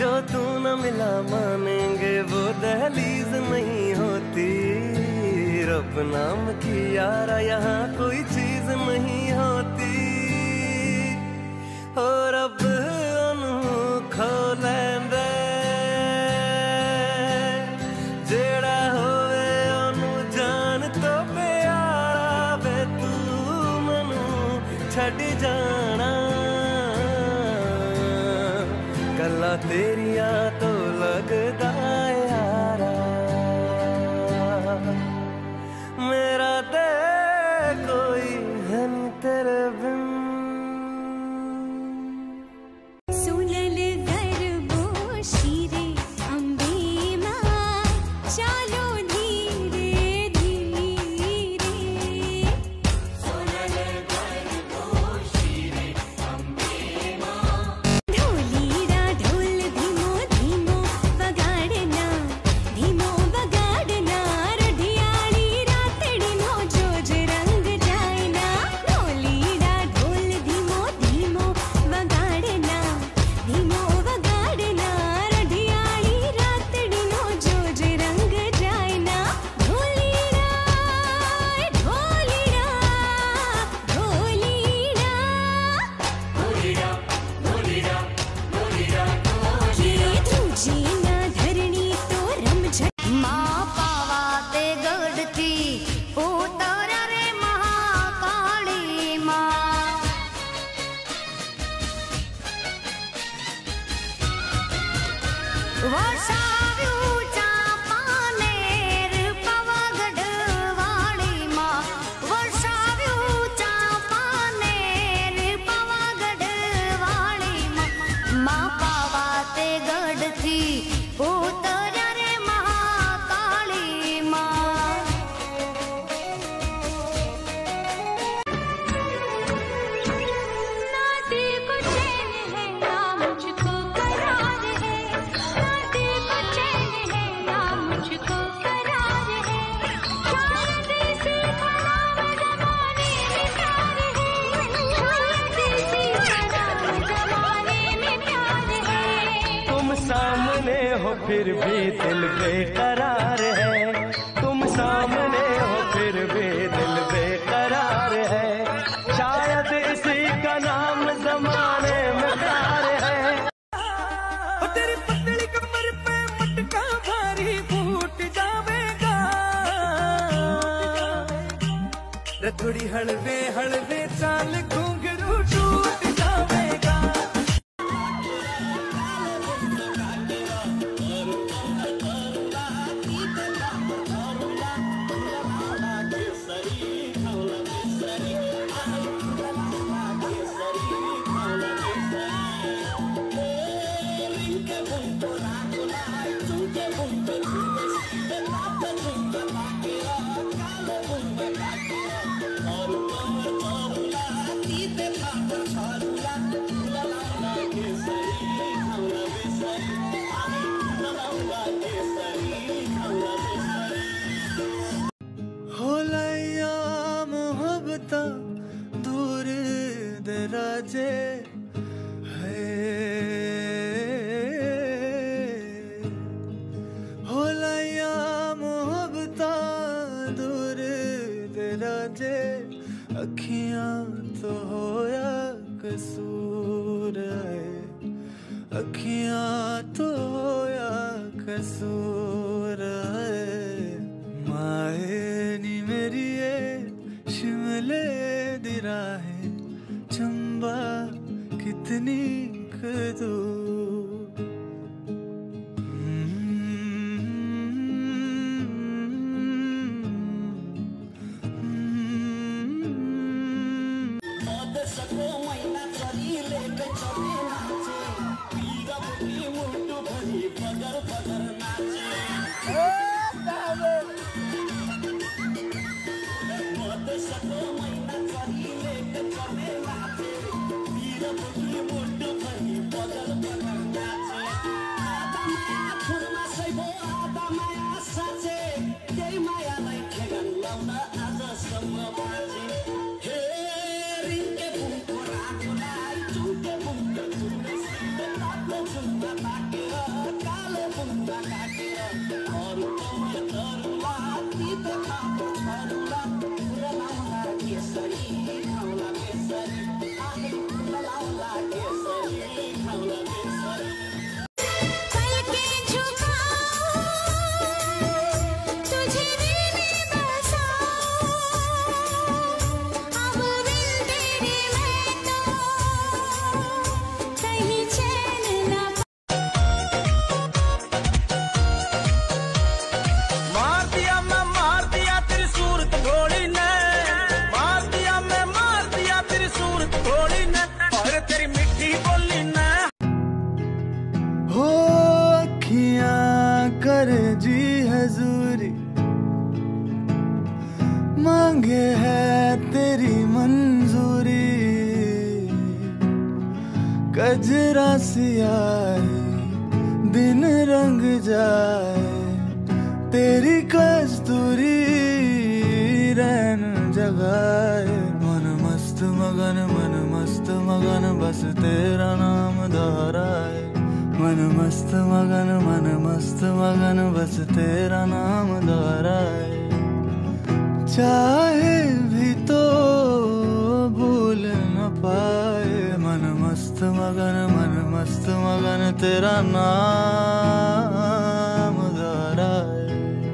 जो तू न मिला मानेंगे वो दहलीज नहीं होती। रब नाम की यारा यहाँ कोई चीज नहीं होती। हो रब ओनू खोलेंदे जेड़ा होवे ओनू जान तो प्यारा वे तू मनु छड़ जाना। गल्लां तेरियां तो लगदा यारा मेरा ते कोई है नी तेरे बिन। सुनल गरबो शीरे अम्बे माँ चालो धीरे धीरे। सुनल गरबो शीरे अम्बे माँ ढोलीरा ढोल धीमो धीमो बगाड़ना धीमो बगाड़ना। रढियाली रातड़ी नो जोज रंग जायना। ढोलीरा ढोल धीमो धीमो बगाड़ना धीमो बगाड़ना। रढियाली रातड़ी नो जोज रंग जायना। ढोलीरा ढोलीरा ढोलीरा ढोलीरा ढोलीरा ढोलीरा तुझे ना धरणी तो रमझट। माँ पावा ते गढ़ती उतारा रे महाकाली माँ। वर्षाव्यू चापानेर पावागढ़ वाली माँ। वर्षाव्यू चापानेर पावागढ़ वाली माँ। माँ पावा ते गढ़ती उतारा रे महाकाली माँ। ना दिल को चैन है ना मुझको करार है। ना दिल को चैन है ना मुझको करार है। शायद इसी खराब जमाने में प्यार है। शायद इसी खराब जमाने में प्यार है। तुम सामने हो फिर भी दिल बेकरार है। तुम सामने हो फिर भी दिल बेकरार है। शायद इसी का नाम जमाने में प्यार है। ओ तेरी पतली कमर पे मटका भारी फूट जावेगा। रथोड़ी हलवे हलवे चाल घुंघरू टूट जावेगा। होलैया मोहब्बता दूर दराजे है। होलैया मोहब्बता दूर दराजे। अखियां तो होया कसूर है। अखियां तो होया कसूर है। माए नी मेरी ये शिमले दी राहें चंबा कितनी कदूर। हो अखियां करे जी हजूरी, मांगे है तेरी मंजूरी। कजरा सियाही दिन रंग जाए, तेरी कस्तूरी रैन जगाए। मन मस्त मगन बस तेरा नाम दोहराए। मन मस्त मगन बस तेरा नाम दोहराए। चाहे भी तो भूल न पाए। मन मस्त मगन तेरा नाम दोहराए।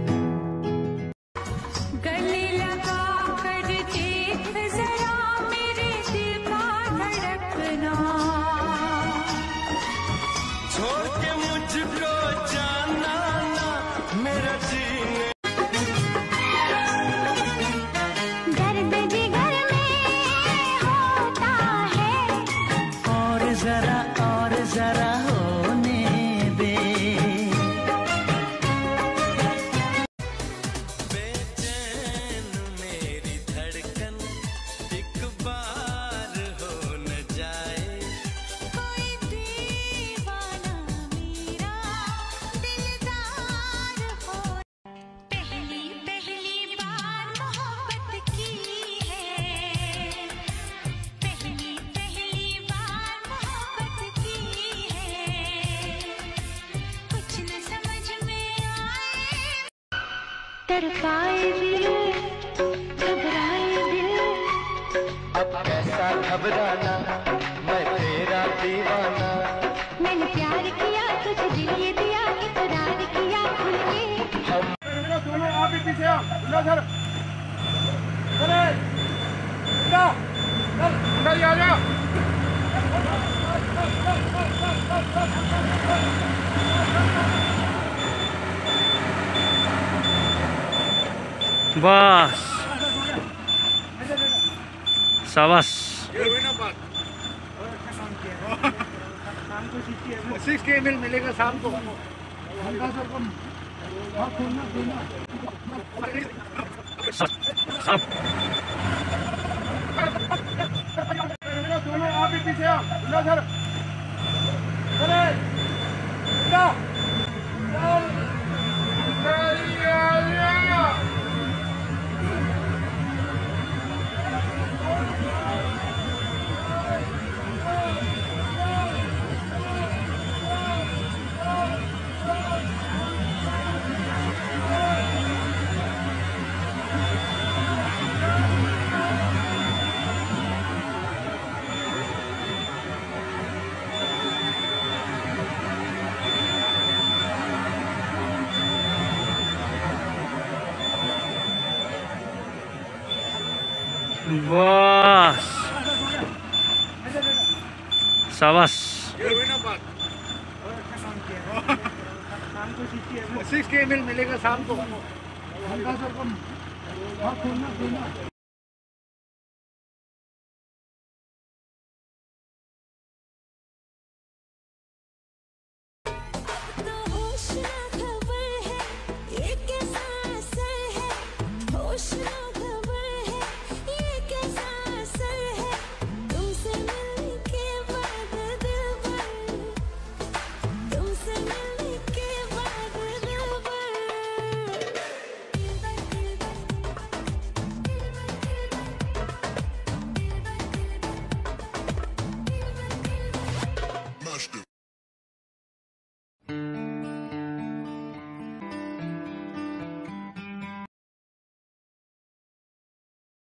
गले लगा कर देख जरा मेरे दिल का धड़कना। छोड़ के मुझको जाना ना मेरा जीने। दर्द जिगर में होता है, और जरा होने दे। बेचैन मेरी धड़कन एक बार हो न जाए। कोई दीवाना मेरा दिलदार हो। पहली बार मोहब्बत की है, पहली बार मोहब्बत की है। कुछ न समझ में आए, तरफाए दिल, घबराए दिल। अब कैसा घबराना, मैं तेरा दीवाना। मैंने प्यार किया तुझे दिल ये दिया, इकरार किया खुल के। दोनों आप भी पीछे आओ, सर चल आ जा। बस शाबाश। 60 ml मिलेगा शाम को। हल्का सा कम। हाँ, खोलना। दोनों आप भी पीछे आओ, सर बस शाबाश। 60 ml मिलेगा शाम को। हल्का सा कम। हाँ, खोलना।